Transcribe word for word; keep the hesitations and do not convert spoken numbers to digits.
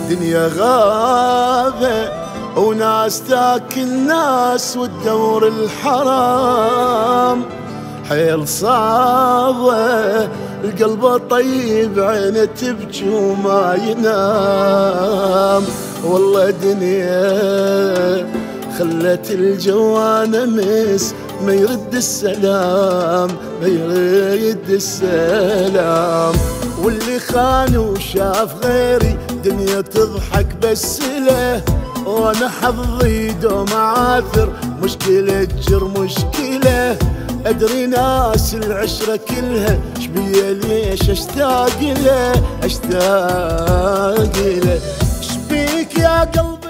دنيا غابة وناس تاكل ناس وتدور الحرام، حيل صعبة القلب طيب عينه تبكي وما ينام. والله دنيا خلت الجوان مس ما يرد السلام، ما يرد السلام. واللي خان وشاف غيري دنيا تضحك بس له، وانا حظي دوم عاثر مشكلة تجر مشكلة. ادري ناس العشرة كلها شبيه ليش اشتاق له اشتاق له. شبيك يا قلبي